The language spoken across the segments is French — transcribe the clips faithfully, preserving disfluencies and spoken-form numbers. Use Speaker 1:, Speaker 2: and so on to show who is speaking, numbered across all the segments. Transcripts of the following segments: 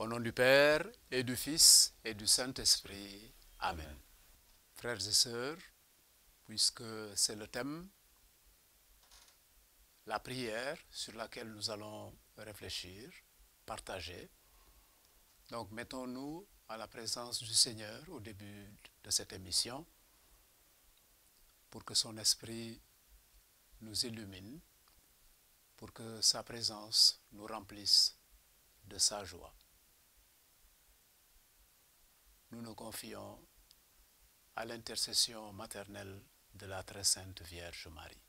Speaker 1: Au nom du Père, et du Fils, et du Saint-Esprit. Amen. Amen. Frères et sœurs, puisque c'est le thème, la prière sur laquelle nous allons réfléchir, partager. Donc mettons-nous à la présence du Seigneur au début de cette émission pour que son Esprit nous illumine, pour que sa présence nous remplisse de sa joie. Nous nous confions à l'intercession maternelle de la très sainte Vierge Marie.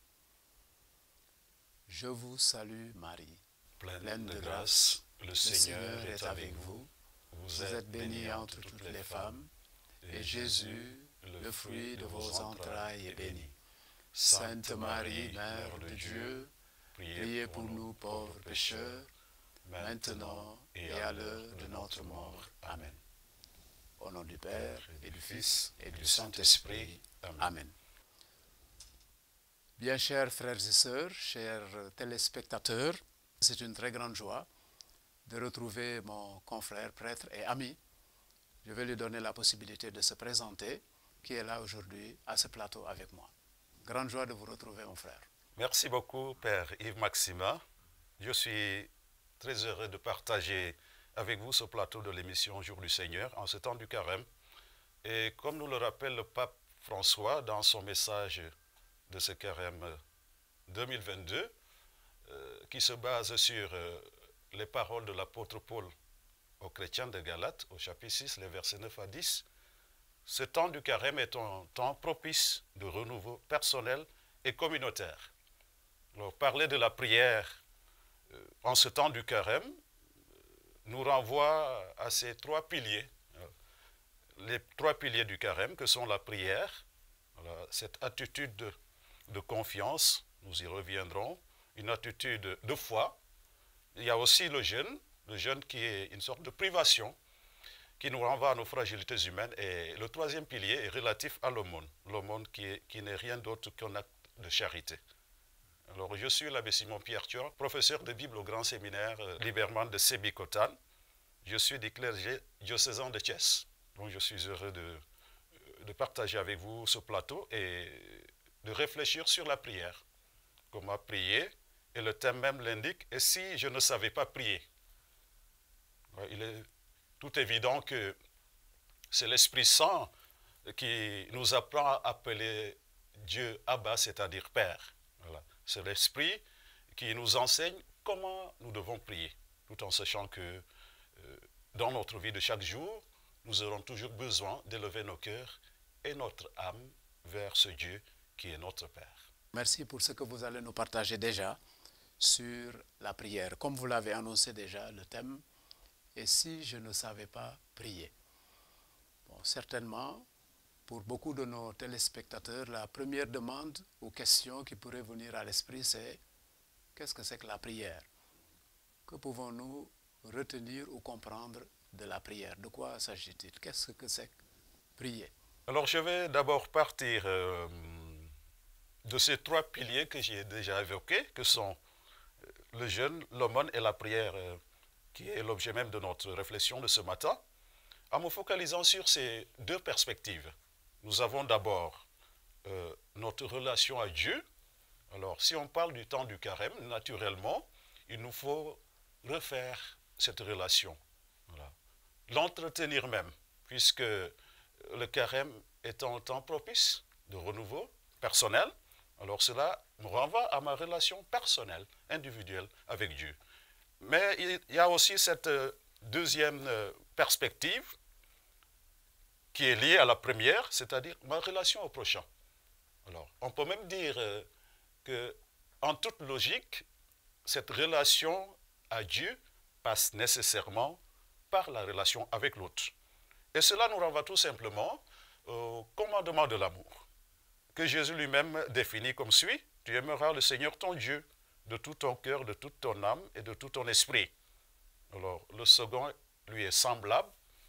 Speaker 1: Je vous salue Marie,
Speaker 2: pleine,
Speaker 1: pleine
Speaker 2: de
Speaker 1: de
Speaker 2: grâce,
Speaker 1: grâce,
Speaker 2: le Seigneur est avec vous.
Speaker 1: Vous, vous êtes bénie entre toutes les femmes, et Jésus, le fruit de vos entrailles, est béni. Sainte Marie, Mère de Dieu, priez pour nous pauvres pécheurs, maintenant et à l'heure de notre mort. Amen. Au nom du Père, et du Fils, et du Saint-Esprit. Amen. Bien chers frères et sœurs, chers téléspectateurs, c'est une très grande joie de retrouver mon confrère, prêtre et ami. Je vais lui donner la possibilité de se présenter, qui est là aujourd'hui à ce plateau avec moi. Grande joie de vous retrouver, mon frère.
Speaker 2: Merci beaucoup, Père Yves Maxima. Je suis très heureux de partager avec vous ce plateau de l'émission Jour du Seigneur en ce temps du carême. Et comme nous le rappelle le pape François dans son message de ce carême deux mille vingt-deux, euh, qui se base sur euh, les paroles de l'apôtre Paul aux chrétiens de Galates, au chapitre six, les versets neuf à dix, ce temps du carême est un temps propice de renouveau personnel et communautaire. Alors, parler de la prière euh, en ce temps du carême nous renvoie à ces trois piliers. Les trois piliers du carême que sont la prière, voilà, cette attitude de, de confiance, nous y reviendrons, une attitude de foi. Il y a aussi le jeûne, le jeûne qui est une sorte de privation, qui nous renvoie à nos fragilités humaines. Et le troisième pilier est relatif à l'aumône, l'aumône qui, qui n'est rien d'autre qu'un acte de charité. Alors, je suis l'abbé Simon-Pierre Thior, professeur de Bible au Grand Séminaire euh, Liberman de Sébikotane. Je suis du clergé diocésain de Thiès. Donc, je suis heureux de, de partager avec vous ce plateau et de réfléchir sur la prière. Comment prier, et le thème même l'indique, et si je ne savais pas prier? Il est tout évident que c'est l'Esprit Saint qui nous apprend à appeler Dieu Abba, c'est-à-dire Père. Voilà. C'est l'Esprit qui nous enseigne comment nous devons prier, tout en sachant que euh, dans notre vie de chaque jour, nous aurons toujours besoin d'élever nos cœurs et notre âme vers ce Dieu qui est notre Père.
Speaker 1: Merci pour ce que vous allez nous partager déjà sur la prière. Comme vous l'avez annoncé déjà, le thème « Et si je ne savais pas prier ?» Bon, certainement, pour beaucoup de nos téléspectateurs, la première demande ou question qui pourrait venir à l'esprit, c'est « Qu'est-ce que c'est que la prière ?» Que pouvons-nous retenir ou comprendre de la prière? De quoi s'agit-il? Qu'est-ce que c'est que prier?
Speaker 2: Alors, je vais d'abord partir euh, de ces trois piliers que j'ai déjà évoqués, que sont le jeûne, l'aumône et la prière, euh, qui est l'objet même de notre réflexion de ce matin, en me focalisant sur ces deux perspectives. Nous avons d'abord euh, notre relation à Dieu. Alors, si on parle du temps du carême, naturellement, il nous faut refaire cette relation. Voilà. L'entretenir même, puisque le carême est un temps propice de renouveau personnel. Alors cela me renvoie à ma relation personnelle, individuelle avec Dieu. Mais il y a aussi cette deuxième perspective qui est liée à la première, c'est-à-dire ma relation au prochain. Alors, on peut même dire que, en toute logique, cette relation à Dieu passe nécessairement par la relation avec l'autre. Et cela nous renvoie tout simplement au commandement de l'amour, que Jésus lui-même définit comme suit: tu aimeras le Seigneur ton Dieu de tout ton cœur, de toute ton âme et de tout ton esprit. Alors, le second lui est semblable: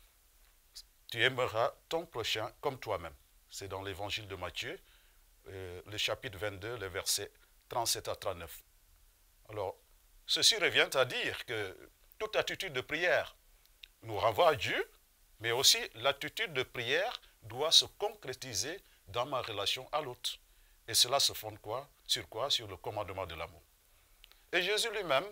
Speaker 2: tu aimeras ton prochain comme toi-même. C'est dans l'évangile de Matthieu, euh, le chapitre vingt-deux, les versets trente-sept à trente-neuf. Alors, ceci revient à dire que toute attitude de prière nous renvoie à Dieu, mais aussi l'attitude de prière doit se concrétiser dans ma relation à l'autre. Et cela se fonde quoi? Sur quoi? Sur le commandement de l'amour. Et Jésus lui-même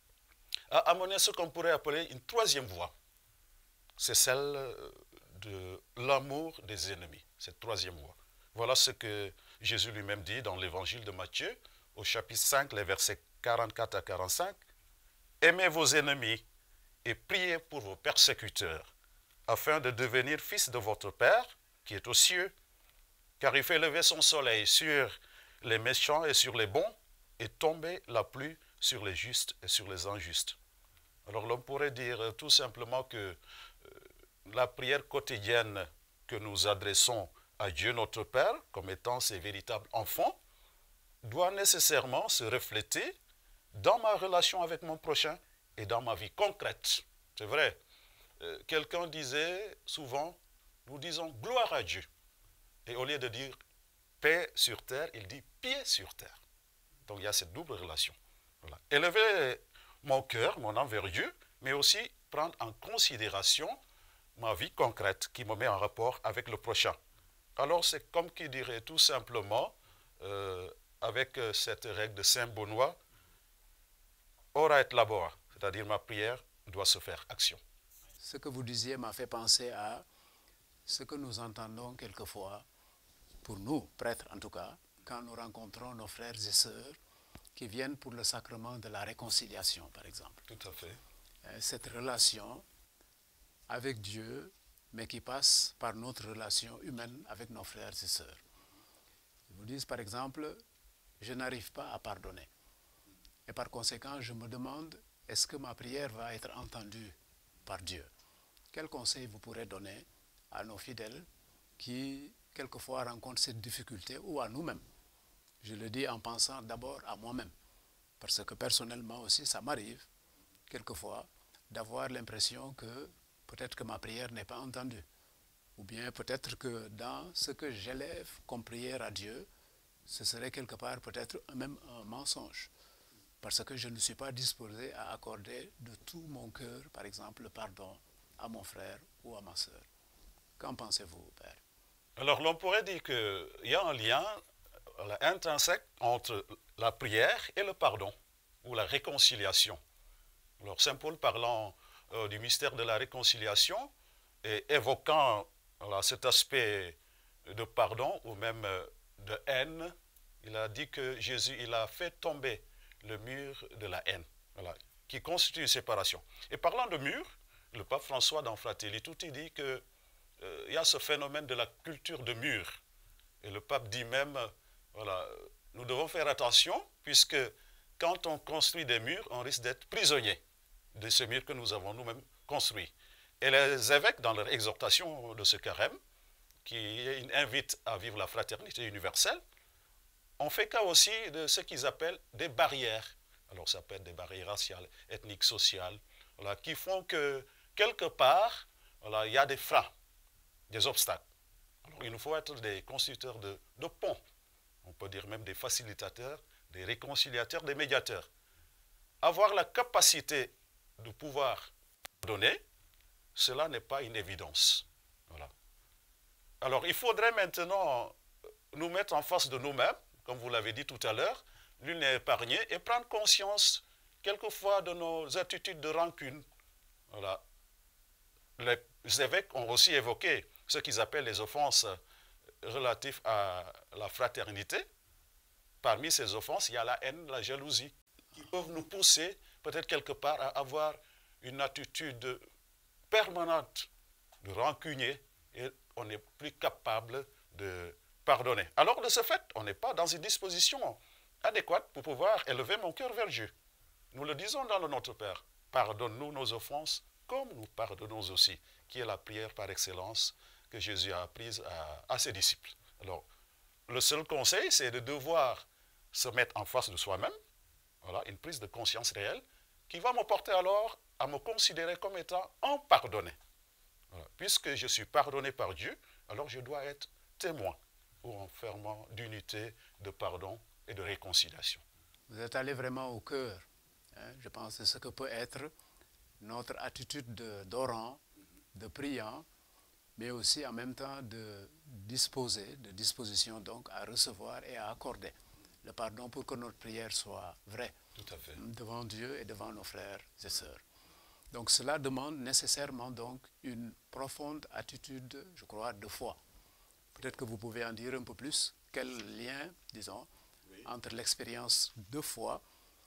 Speaker 2: a amené ce qu'on pourrait appeler une troisième voie. C'est celle de l'amour des ennemis, cette troisième voie. Voilà ce que Jésus lui-même dit dans l'évangile de Matthieu, au chapitre cinq, les versets quarante-quatre à quarante-cinq. « Aimez vos ennemis et priez pour vos persécuteurs, afin de devenir fils de votre Père qui est aux cieux, car il fait lever son soleil sur les méchants et sur les bons, et tomber la pluie sur les justes et sur les injustes. » Alors l'on pourrait dire tout simplement que euh, la prière quotidienne que nous adressons à Dieu notre Père, comme étant ses véritables enfants, doit nécessairement se refléter dans ma relation avec mon prochain et dans ma vie concrète. C'est vrai, euh, quelqu'un disait souvent, nous disons gloire à Dieu. Et au lieu de dire paix sur terre, il dit pied sur terre. Donc il y a cette double relation. Voilà. Élever mon cœur, mon âme vers Dieu, mais aussi prendre en considération ma vie concrète qui me met en rapport avec le prochain. Alors c'est comme qui dirait tout simplement, euh, avec cette règle de Saint Benoît, ora et labora, c'est-à-dire ma prière doit se faire action.
Speaker 1: Ce que vous disiez m'a fait penser à ce que nous entendons quelquefois, pour nous, prêtres en tout cas, quand nous rencontrons nos frères et sœurs qui viennent pour le sacrement de la réconciliation, par exemple.
Speaker 2: Tout à fait.
Speaker 1: Cette relation avec Dieu, mais qui passe par notre relation humaine avec nos frères et sœurs. Ils vous disent par exemple, je n'arrive pas à pardonner. Et par conséquent, je me demande, est-ce que ma prière va être entendue par Dieu? Quel conseil vous pourrez donner à nos fidèles qui, quelquefois, rencontrent cette difficulté, ou à nous-mêmes? Je le dis en pensant d'abord à moi-même, parce que personnellement aussi, ça m'arrive, quelquefois, d'avoir l'impression que peut-être que ma prière n'est pas entendue, ou bien peut-être que dans ce que j'élève comme prière à Dieu, ce serait quelque part peut-être même un mensonge, parce que je ne suis pas disposé à accorder de tout mon cœur, par exemple, le pardon à mon frère ou à ma sœur. Qu'en pensez-vous, Père?
Speaker 2: Alors l'on pourrait dire qu'il y a un lien intrinsèque entre la prière et le pardon, ou la réconciliation. Alors Saint Paul, parlant euh, du mystère de la réconciliation et évoquant voilà, cet aspect de pardon ou même euh, de haine, il a dit que Jésus il a fait tomber le mur de la haine, voilà, qui constitue une séparation. Et parlant de mur, le pape François dans Fratelli Tutti dit qu'il euh, y a ce phénomène de la culture de mur. Et le pape dit même, euh, voilà, nous devons faire attention, puisque quand on construit des murs, on risque d'être prisonnier de ces murs que nous avons nous-mêmes construits. Et les évêques, dans leur exhortation de ce carême, qui invite à vivre la fraternité universelle, on fait cas aussi de ce qu'ils appellent des barrières. Alors ça peut être des barrières raciales, ethniques, sociales, voilà, qui font que quelque part, voilà, il y a des freins, des obstacles. Alors il nous faut être des constructeurs de, de ponts, on peut dire même des facilitateurs, des réconciliateurs, des médiateurs. Avoir la capacité de pouvoir donner, cela n'est pas une évidence. Voilà. Alors il faudrait maintenant nous mettre en face de nous-mêmes, comme vous l'avez dit tout à l'heure, l'une n'est épargnée, et prendre conscience quelquefois de nos attitudes de rancune. Voilà. Les évêques ont aussi évoqué ce qu'ils appellent les offenses relatives à la fraternité. Parmi ces offenses, il y a la haine, la jalousie, qui peuvent nous pousser peut-être quelque part à avoir une attitude permanente de rancunier, et on n'est plus capable de pardonner. Alors de ce fait, on n'est pas dans une disposition adéquate pour pouvoir élever mon cœur vers Dieu. Nous le disons dans le Notre Père, pardonne-nous nos offenses comme nous pardonnons aussi, qui est la prière par excellence que Jésus a apprise à, à ses disciples. Alors, le seul conseil, c'est de devoir se mettre en face de soi-même, voilà, une prise de conscience réelle, qui va me porter alors à me considérer comme étant en pardonné. Voilà. Puisque je suis pardonné par Dieu, alors je dois être témoin ou en ferment d'unité, de pardon et de réconciliation.
Speaker 1: Vous êtes allé vraiment au cœur, hein, je pense, de ce que peut être notre attitude d'orant, de, de priant, mais aussi en même temps de disposer, de disposition donc à recevoir et à accorder le pardon pour que notre prière soit vraie.
Speaker 2: Tout à fait.
Speaker 1: Devant Dieu et devant nos frères et sœurs. Donc cela demande nécessairement donc une profonde attitude, je crois, de foi. Peut-être que vous pouvez en dire un peu plus. Quel lien, disons, oui, entre l'expérience de foi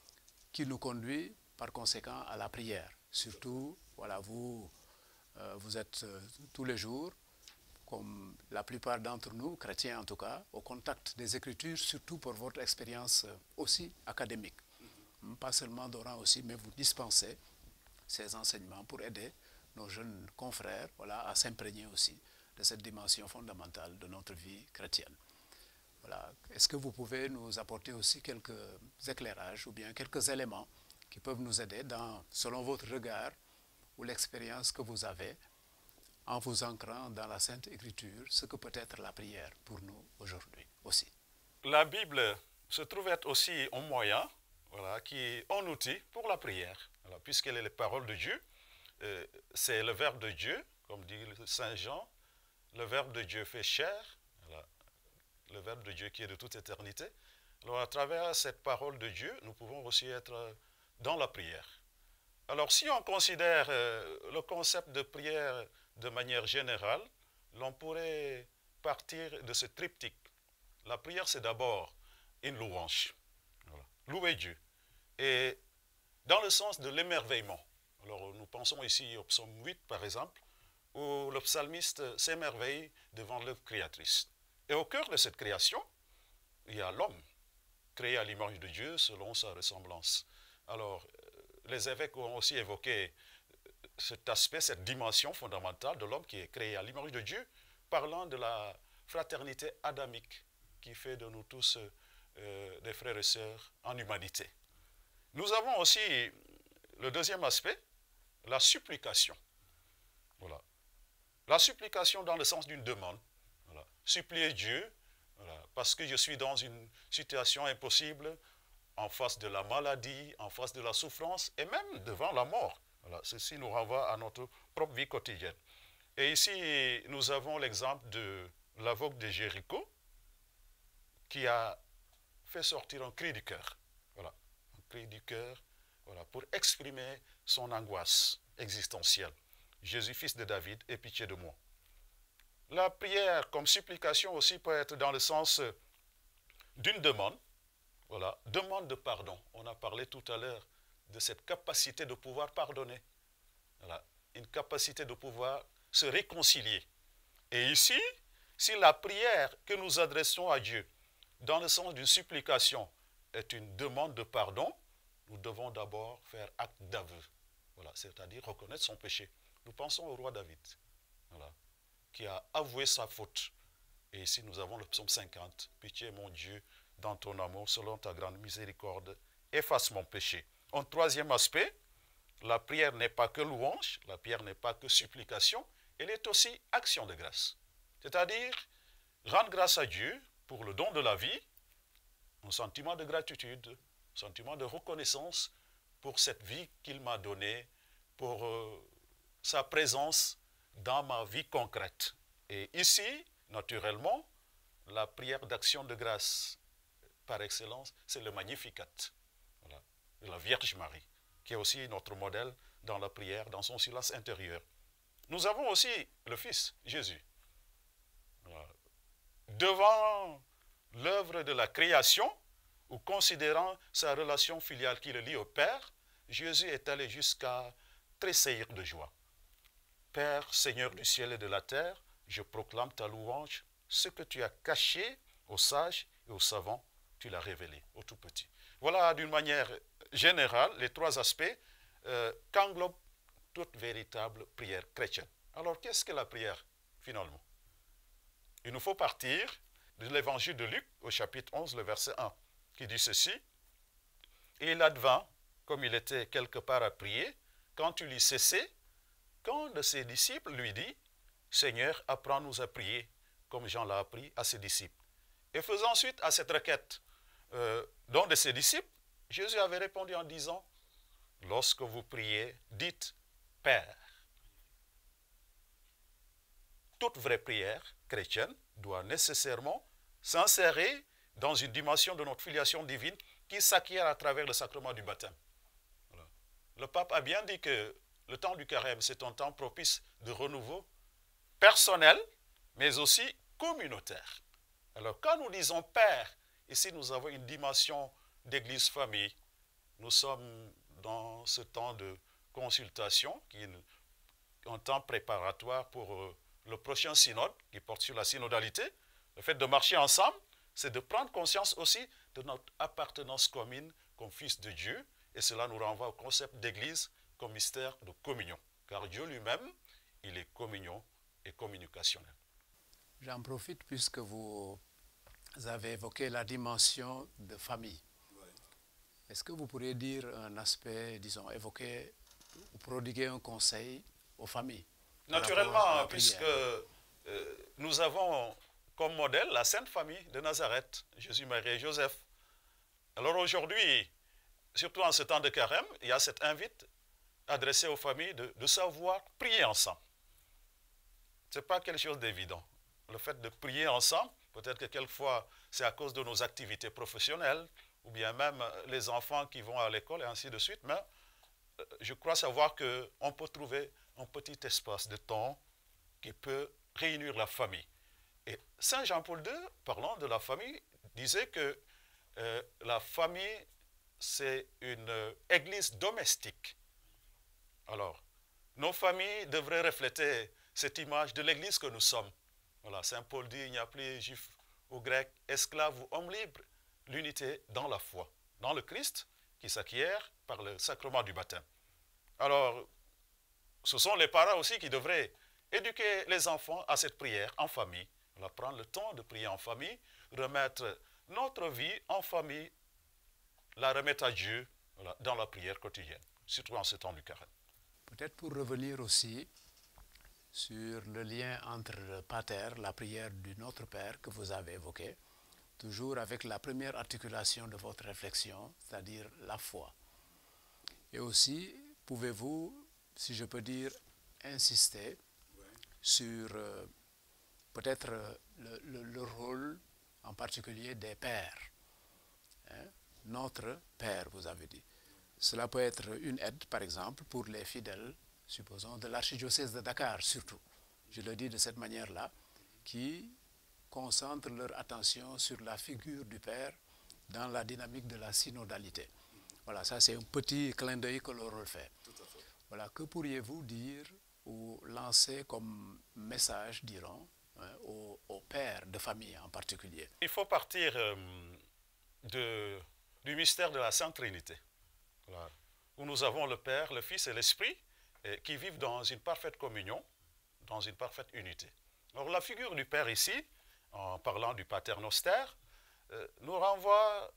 Speaker 1: qui nous conduit par conséquent à la prière. Surtout, voilà, vous, euh, vous êtes euh, tous les jours, comme la plupart d'entre nous, chrétiens en tout cas, au contact des Écritures, surtout pour votre expérience euh, aussi académique. Mm-hmm. Pas seulement d'orant aussi, mais vous dispensez ces enseignements pour aider nos jeunes confrères, voilà, à s'imprégner aussi de cette dimension fondamentale de notre vie chrétienne. Voilà. Est-ce que vous pouvez nous apporter aussi quelques éclairages ou bien quelques éléments qui peuvent nous aider dans, selon votre regard ou l'expérience que vous avez en vous ancrant dans la Sainte Écriture, ce que peut être la prière pour nous aujourd'hui aussi?
Speaker 2: La Bible se trouve être aussi un moyen, voilà, qui est un outil pour la prière, voilà, puisqu'elle est la parole de Dieu. Euh, c'est le Verbe de Dieu, comme dit Saint Jean, le Verbe de Dieu fait chair, voilà, le Verbe de Dieu qui est de toute éternité. Alors à travers cette parole de Dieu, nous pouvons aussi être dans la prière. Alors si on considère euh, le concept de prière de manière générale, l'on pourrait partir de ce triptyque. La prière, c'est d'abord une louange. Voilà. Louer Dieu. Et dans le sens de l'émerveillement. Alors nous pensons ici au psaume huit, par exemple, où le psalmiste s'émerveille devant l'œuvre créatrice. Et au cœur de cette création, il y a l'homme, créé à l'image de Dieu selon sa ressemblance. Alors, les évêques ont aussi évoqué cet aspect, cette dimension fondamentale de l'homme qui est créé à l'image de Dieu, parlant de la fraternité adamique qui fait de nous tous euh, des frères et sœurs en humanité. Nous avons aussi le deuxième aspect, la supplication. Voilà. La supplication dans le sens d'une demande. Voilà. Supplier Dieu, voilà, parce que je suis dans une situation impossible, en face de la maladie, en face de la souffrance, et même devant la mort. Voilà. Ceci nous renvoie à notre propre vie quotidienne. Et ici, nous avons l'exemple de l'aveugle de Jéricho, qui a fait sortir un cri du cœur. Voilà. Un cri du cœur, voilà, pour exprimer son angoisse existentielle. Jésus, fils de David, aie pitié de moi. La prière comme supplication aussi peut être dans le sens d'une demande. Voilà, demande de pardon. On a parlé tout à l'heure de cette capacité de pouvoir pardonner. Voilà, une capacité de pouvoir se réconcilier. Et ici, si la prière que nous adressons à Dieu, dans le sens d'une supplication, est une demande de pardon, nous devons d'abord faire acte d'aveu. Voilà, c'est-à-dire reconnaître son péché. Nous pensons au roi David, voilà, qui a avoué sa faute. Et ici, nous avons le psaume cinquante. Pitié, mon Dieu, dans ton amour, selon ta grande miséricorde, efface mon péché. Un troisième aspect, la prière n'est pas que louange, la prière n'est pas que supplication, elle est aussi action de grâce. C'est-à-dire, rendre grâce à Dieu pour le don de la vie, un sentiment de gratitude, un sentiment de reconnaissance pour cette vie qu'il m'a donnée, pour euh, sa présence dans ma vie concrète. Et ici, naturellement, la prière d'action de grâce par excellence, c'est le Magnificat, voilà, de la Vierge Marie, qui est aussi notre modèle dans la prière, dans son silence intérieur. Nous avons aussi le Fils, Jésus. Voilà. Devant l'œuvre de la création, ou considérant sa relation filiale qui le lie au Père, Jésus est allé jusqu'à tressaillir de joie. Père, Seigneur du ciel et de la terre, je proclame ta louange, ce que tu as caché aux sages et aux savants, tu l'as révélé aux tout petits. Voilà d'une manière générale les trois aspects euh, qu'englobe toute véritable prière chrétienne. Alors qu'est-ce que la prière finalement? Il nous faut partir de l'évangile de Luc au chapitre onze, le verset un, qui dit ceci. Et il advint, comme il était quelque part à prier, quand il y cessait, qu'un de ses disciples lui dit, Seigneur, apprends-nous à prier, comme Jean l'a appris à ses disciples. Et faisant suite à cette requête euh, d'un de ses disciples, Jésus avait répondu en disant, lorsque vous priez, dites, père. Toute vraie prière chrétienne doit nécessairement s'insérer dans une dimension de notre filiation divine qui s'acquiert à travers le sacrement du baptême. Voilà. Le pape a bien dit que le temps du carême, c'est un temps propice de renouveau personnel, mais aussi communautaire. Alors, quand nous disons Père, ici nous avons une dimension d'église-famille. Nous sommes dans ce temps de consultation, qui est un temps préparatoire pour euh, le prochain synode, qui porte sur la synodalité. Le fait de marcher ensemble, c'est de prendre conscience aussi de notre appartenance commune comme fils de Dieu, et cela nous renvoie au concept d'église comme mystère de communion. Car Dieu lui-même, il est communion et communicationnel.
Speaker 1: J'en profite puisque vous avez évoqué la dimension de famille. Oui. Est-ce que vous pourriez dire un aspect, disons, évoquer ou prodiguer un conseil aux familles?
Speaker 2: Naturellement, puisque euh, nous avons comme modèle la Sainte Famille de Nazareth, Jésus, Marie et Joseph. Alors aujourd'hui, surtout en ce temps de carême, il y a cette invite adressée aux familles de, de savoir prier ensemble. Ce n'est pas quelque chose d'évident. Le fait de prier ensemble, peut-être que quelquefois c'est à cause de nos activités professionnelles, ou bien même les enfants qui vont à l'école et ainsi de suite, mais je crois savoir qu'on peut trouver un petit espace de temps qui peut réunir la famille. Et Saint Jean-Paul deux, parlant de la famille, disait que euh, la famille, c'est une euh, église domestique. Alors, nos familles devraient refléter cette image de l'église que nous sommes. Voilà, Saint Paul dit, il n'y a plus juif ou grec, esclave ou homme libre, l'unité dans la foi, dans le Christ qui s'acquiert par le sacrement du baptême. Alors, ce sont les parents aussi qui devraient éduquer les enfants à cette prière en famille. On va prendre le temps de prier en famille, remettre notre vie en famille, la remettre à Dieu, voilà, dans la prière quotidienne, surtout en ce temps du carême.
Speaker 1: Peut-être pour revenir aussi sur le lien entre le pater, la prière du Notre Père que vous avez évoqué, toujours avec la première articulation de votre réflexion, c'est-à-dire la foi. Et aussi, pouvez-vous, si je peux dire, insister oui. sur euh, peut-être euh, le, le, le rôle en particulier des pères. Hein? Notre Père, vous avez dit. Cela peut être une aide, par exemple, pour les fidèles, supposons, de l'archidiocèse de Dakar, surtout. Je le dis de cette manière-là, qui concentrent leur attention sur la figure du Père dans la dynamique de la synodalité. Voilà, ça c'est un petit clin d'œil que l'on fait. Voilà, que pourriez-vous dire ou lancer comme message, dirons, hein, aux, aux pères de famille en particulier?
Speaker 2: Il faut partir euh, de, du mystère de la Sainte Trinité, voilà, où nous avons le Père, le Fils et l'Esprit, et qui vivent dans une parfaite communion, dans une parfaite unité. Alors la figure du Père ici, en parlant du Pater Noster, euh, nous renvoie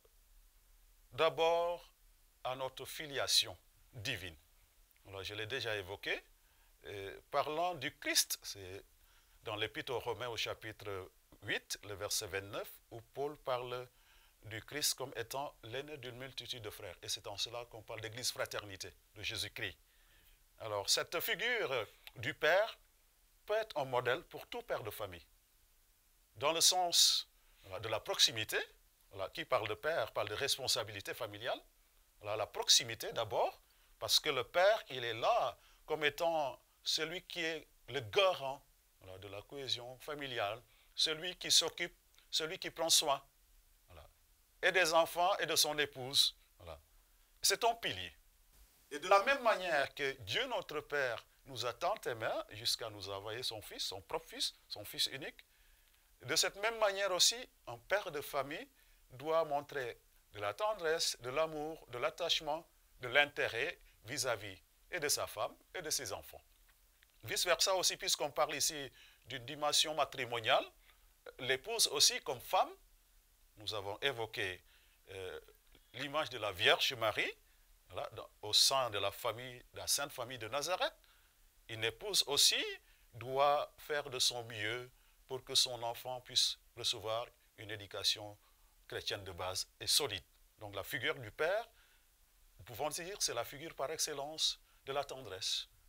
Speaker 2: d'abord à notre filiation divine. Alors, je l'ai déjà évoqué, euh, parlant du Christ, c'est dans l'Épître aux Romains au chapitre huit, le verset vingt-neuf, où Paul parle du Christ comme étant l'aîné d'une multitude de frères. Et c'est en cela qu'on parle d'église fraternité, de Jésus-Christ. Alors, cette figure du Père peut être un modèle pour tout père de famille. Dans le sens voilà, de la proximité, voilà, qui parle de père, parle de responsabilité familiale. Voilà, la proximité d'abord, parce que le père, il est là comme étant celui qui est le garant voilà, de la cohésion familiale, celui qui s'occupe, celui qui prend soin, voilà, et des enfants et de son épouse. Voilà. C'est un pilier. Et de la même manière que Dieu notre Père nous a tant aimés jusqu'à nous envoyer son Fils, son propre Fils, son Fils unique, de cette même manière aussi, un père de famille doit montrer de la tendresse, de l'amour, de l'attachement, de l'intérêt vis-à-vis et de sa femme et de ses enfants. Vice-versa aussi, puisqu'on parle ici d'une dimension matrimoniale, l'épouse aussi comme femme, nous avons évoqué euh, l'image de la Vierge Marie, voilà, dans, au sein de la famille, de la Sainte Famille de Nazareth. Une épouse aussi doit faire de son mieux pour que son enfant puisse recevoir une éducation chrétienne de base et solide. Donc la figure du Père, nous pouvons dire, c'est la figure par excellence de la tendresse. Voilà.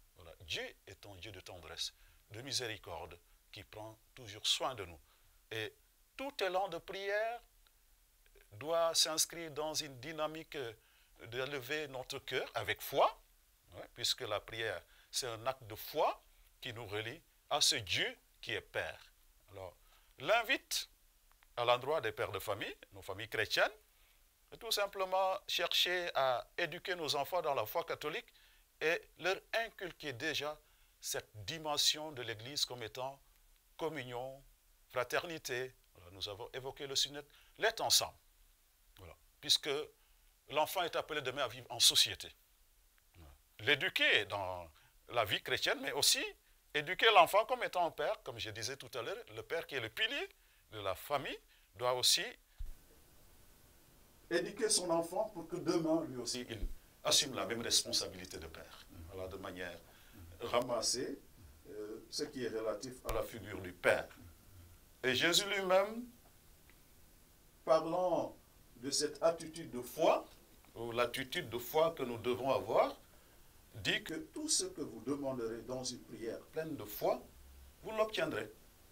Speaker 2: Dieu est un Dieu de tendresse, de miséricorde, qui prend toujours soin de nous. Et tout élan de prière doit s'inscrire dans une dynamique d'élever notre cœur avec foi, ouais, puisque la prière, c'est un acte de foi qui nous relie à ce Dieu qui est Père. Alors, l'invite à l'endroit des pères de famille, nos familles chrétiennes, de tout simplement chercher à éduquer nos enfants dans la foi catholique et leur inculquer déjà cette dimension de l'Église comme étant communion, fraternité. Voilà, nous avons évoqué le sunnet, l'être ensemble. Voilà, puisque l'enfant est appelé demain à vivre en société. Voilà. L'éduquer dans la vie chrétienne, mais aussi éduquer l'enfant comme étant un père, comme je disais tout à l'heure, le père qui est le pilier de la famille, doit aussi éduquer son enfant pour que demain, lui aussi, il assume la même responsabilité de père. Voilà, de manière ramasser euh, ce qui est relatif à la figure du père. Et Jésus lui-même, parlant de cette attitude de foi, ou l'attitude de foi que nous devons avoir, dit que tout ce que vous demanderez dans une prière pleine de foi, vous l'obtiendrez.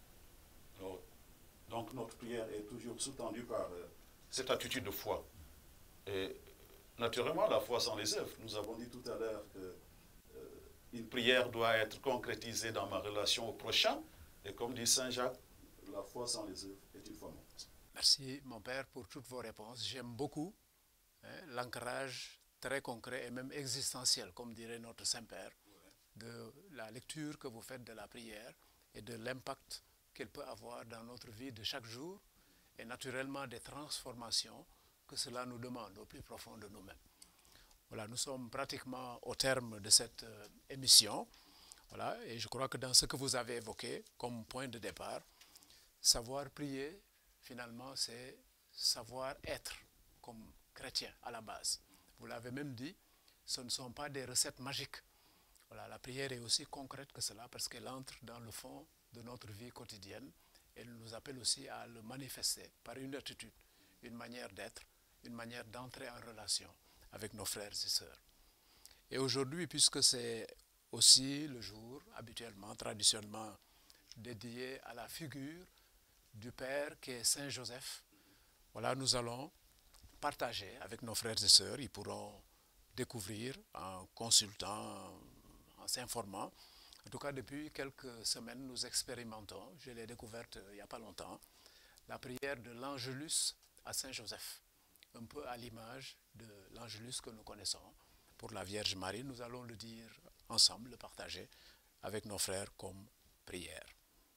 Speaker 2: Donc notre prière est toujours sous-tendue par euh, cette attitude de foi. Et naturellement, la foi sans les œuvres. Nous avons dit tout à l'heure qu'une euh, prière doit être concrétisée dans ma relation au prochain. Et comme dit Saint Jacques, la foi sans les œuvres est une foi morte.
Speaker 1: Merci, mon père, pour toutes vos réponses. J'aime beaucoup hein, l'ancrage très concret et même existentiel, comme dirait notre Saint-Père, de la lecture que vous faites de la prière et de l'impact qu'elle peut avoir dans notre vie de chaque jour et naturellement des transformations que cela nous demande au plus profond de nous-mêmes. Voilà, nous sommes pratiquement au terme de cette euh, émission. Voilà, et je crois que dans ce que vous avez évoqué comme point de départ, savoir prier, finalement, c'est savoir être comme chrétien à la base. Vous l'avez même dit, ce ne sont pas des recettes magiques. Voilà, la prière est aussi concrète que cela parce qu'elle entre dans le fond de notre vie quotidienne. Elle nous appelle aussi à le manifester par une attitude, une manière d'être, une manière d'entrer en relation avec nos frères et sœurs. Et aujourd'hui, puisque c'est aussi le jour, habituellement, traditionnellement, dédié à la figure du Père qui est Saint Joseph, voilà, nous allons partager avec nos frères et sœurs. Ils pourront découvrir en consultant, en s'informant. En tout cas, depuis quelques semaines, nous expérimentons, je l'ai découverte il n'y a pas longtemps, la prière de l'Angélus à Saint Joseph, un peu à l'image de l'Angélus que nous connaissons pour la Vierge Marie. Nous allons le dire ensemble, le partager avec nos frères comme prière.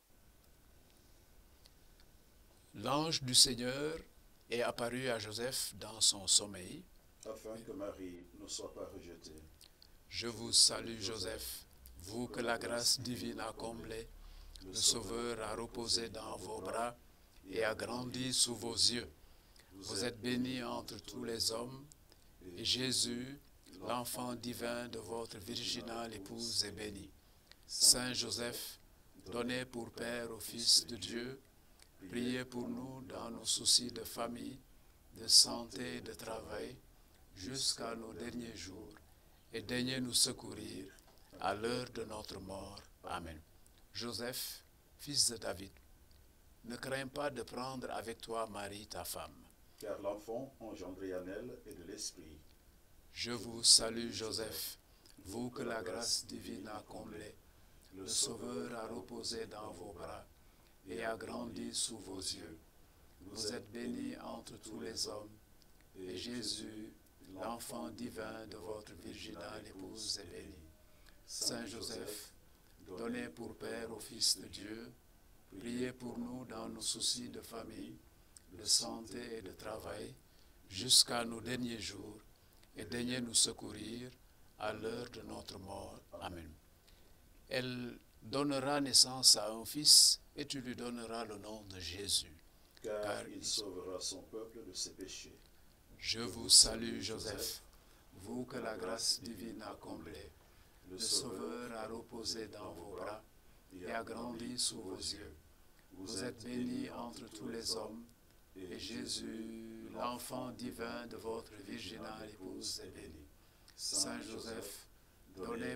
Speaker 1: L'ange du Seigneur est apparu à Joseph dans son sommeil,
Speaker 2: afin que Marie ne soit pas rejetée.
Speaker 1: Je vous salue Joseph, vous que la grâce divine a comblé, le Sauveur a reposé dans vos bras et a grandi sous vos yeux. Vous êtes bénie entre tous les hommes, et Jésus, l'enfant divin de votre virginale épouse, est béni. Saint Joseph, donné pour Père au Fils de Dieu, priez pour nous dans nos soucis de famille, de santé et de travail, jusqu'à nos derniers jours, et daignez nous secourir à l'heure de notre mort. Amen. Joseph, fils de David, ne crains pas de prendre avec toi Marie, ta femme.
Speaker 2: Car l'enfant engendré en elle est de l'Esprit.
Speaker 1: Je vous salue Joseph, vous que la grâce divine a comblé, le Sauveur a reposé dans vos bras et a grandi sous vos yeux. Vous êtes bénie entre tous les hommes, et Jésus, l'enfant divin de votre virginale épouse, est béni. Saint Joseph, donné pour Père au Fils de Dieu, priez pour nous dans nos soucis de famille, de santé et de travail, jusqu'à nos derniers jours, et daignez nous secourir à l'heure de notre mort. Amen. Elle donnera naissance à un fils, et tu lui donneras le nom de Jésus.
Speaker 2: Car, car il sauvera son peuple de ses péchés.
Speaker 1: Je vous salue Joseph, vous que la grâce divine a comblé, le Sauveur a reposé dans vos bras et a grandi sous vos yeux. Vous êtes bénie entre tous les hommes, et Jésus, l'enfant divin de votre virginale épouse, est béni. Saint Joseph, donné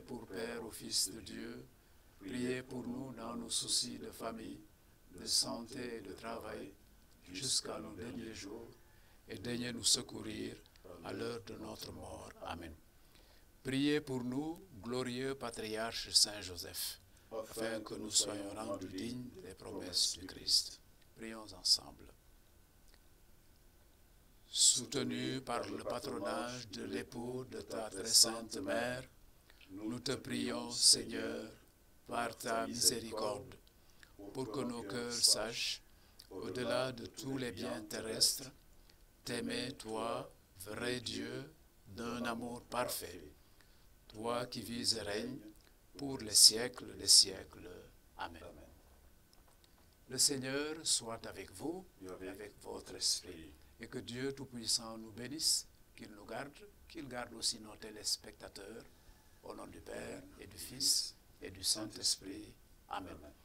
Speaker 1: pour père au Fils de Dieu, priez pour nous dans nos soucis de famille, de santé et de travail, jusqu'à nos derniers jours, et daignez nous secourir à l'heure de notre mort. Amen. Priez pour nous, glorieux patriarche Saint Joseph, afin que nous soyons rendus dignes des promesses du Christ. Prions ensemble. Soutenu par le patronage de l'époux de ta très sainte mère, nous te prions, Seigneur, par ta miséricorde, pour que nos cœurs sachent, au-delà de tous les biens terrestres, t'aimer, toi, vrai Dieu, d'un amour parfait, toi qui vis et règnes pour les siècles des siècles. Amen. Le Seigneur soit avec vous et avec votre esprit, et que Dieu Tout-Puissant nous bénisse, qu'il nous garde, qu'il garde aussi nos téléspectateurs, au nom du Père et du Fils et du Saint-Esprit. Amen.